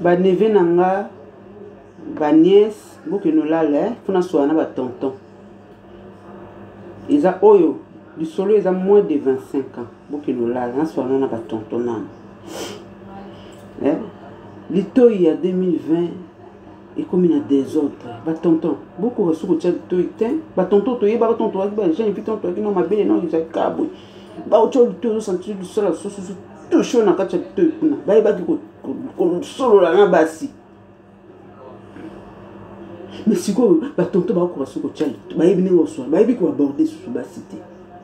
ba neve nanga ba nièce boke no lala funa soana ba tonton ils a oyo du solo ils a moins de 25 ans boke no lala na soana na ba tonton nan lito il y a 2020 et comme il y a des autres ba tonton beaucoup reçu ko tchel to iten ba tonton to yeba ba tonton ba j'ai vu tonton qui non ma belle non ils a kabo ba o tchol to sentir du sol so tout chaud na kacha to kuna ba yeba ki ko solo la na basi mais si ko ba tonton ba ko reçu ko tchel ba yebi ni reçu ba yebi ko aborder sur ba cité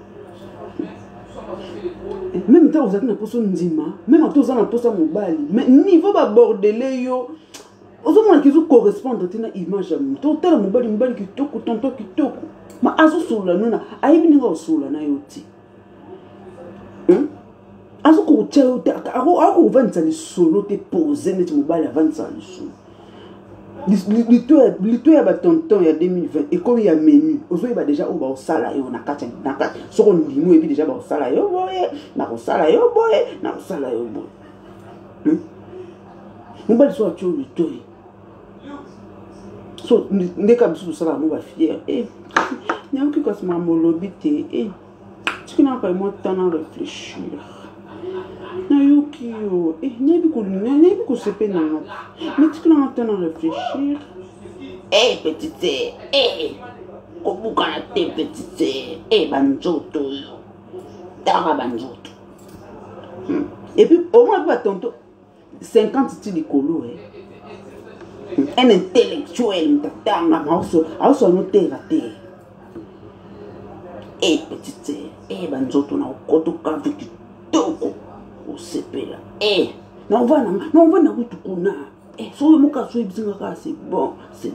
même temps vous êtes na poso ndima même temps vous êtes na poso mobali mais niveau ba bordelé yo Ozomona kizu correspondre tina image ya muto tala mobali kitoko tonto kitoko ma azo sula nuna aibi ninga osula na yoti azo ko tshelo ako vanza li solo te poser net mobali avanza li solo lito ya ba tonton ya 2020 et comme il y a menu ozo ba déjà o ba osala yo na kati soko ndimo et puis déjà ba osala yo boye na osala yo boye na osala yo boye mobali so atcho lito so ndeka bisu sala mo ba fier nyam ki kosma molobi te tu n'as pas moi temps à réfléchir na yuki yo nebi ko sepe na mais tu n'as pas temps à réfléchir petite ko bukana te petite banjoto yo tara banjoto et puis au moins pas tonto 50 ti likolo un intellectuel mtatanga also no tera te petite banzoto na okoto ka kitoko osepela na uvana kutukuna so moka so ibisinga ka c'est bon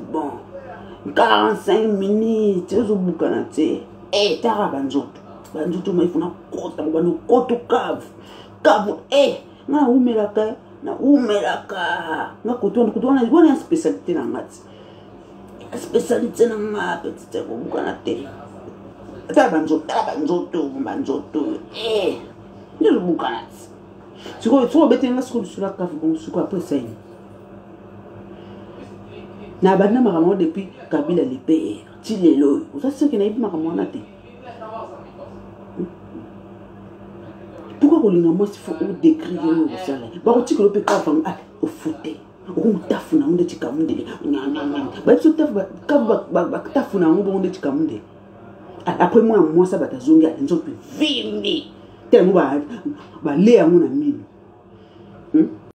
45 minutes ezo bukana te tara banzoto maifuna kota ngwana koto kavu na umelaka na kutwana bona spécialité na ngati spécialité na nga petite ko bukana te ta banzoto ndio bukana siko betenga siko sura ka bon siko après ça na bana makamwa depuis Kabila le père ti lelo ça que na ibi makamwa na te. Pourquoi on a moi il faut décrire ça là ba ko tikolo pe ka fam au fouté o tafuna munde tikamunde ba so tafu ba tafuna munde tikamunde après moi ça bata zonga nzo pe vimbi tellement ba le ya mona mini